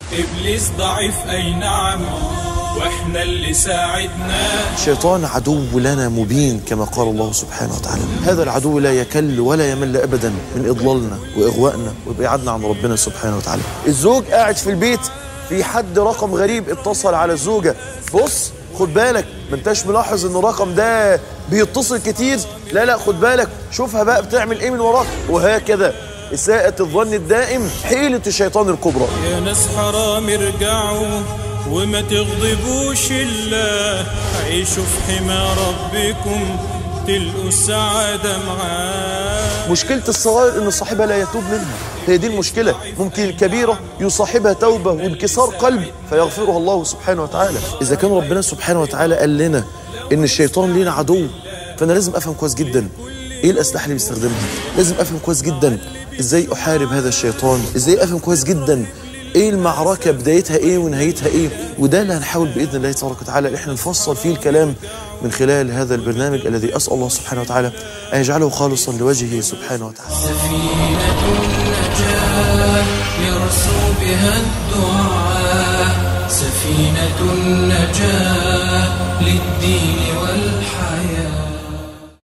إبليس ضعيف أي نعم، وإحنا اللي ساعدناه. الشيطان عدو لنا مبين كما قال الله سبحانه وتعالى. هذا العدو لا يكل ولا يمل أبدا من إضلالنا وإغوائنا وإبعادنا عن ربنا سبحانه وتعالى. الزوج قاعد في البيت، في حد رقم غريب اتصل على الزوجة، بص خد بالك، ما انتش ملاحظ ان الرقم ده بيتصل كتير؟ لا خد بالك، شوفها بقى بتعمل ايه من وراك. وهكذا إساءة الظن الدائم حيلة الشيطان الكبرى. يا ناس حرام ارجعوا وما تغضبوش الله، عيشوا في حمى ربكم تلقوا السعادة معاه. مشكلة الصغائر إن صاحبها لا يتوب منها، هي دي المشكلة. ممكن الكبيرة يصاحبها توبة وانكسار قلب فيغفرها الله سبحانه وتعالى. إذا كان ربنا سبحانه وتعالى قال لنا إن الشيطان لينا عدو، فأنا لازم أفهم كويس جدا إيه الأسلحة اللي بيستخدمها، لازم أفهم كويس جدا إزاي أحارب هذا الشيطان، إزاي أفهم كويس جدا ايه المعركة بدايتها ايه ونهايتها ايه. وده اللي هنحاول بإذن الله تبارك وتعالى احنا نفصل فيه الكلام من خلال هذا البرنامج الذي أسأل الله سبحانه وتعالى أن يجعله خالصا لوجهه سبحانه وتعالى. سفينة النجاة يرسو بها الدعاء، سفينة النجاة للدين والحياة.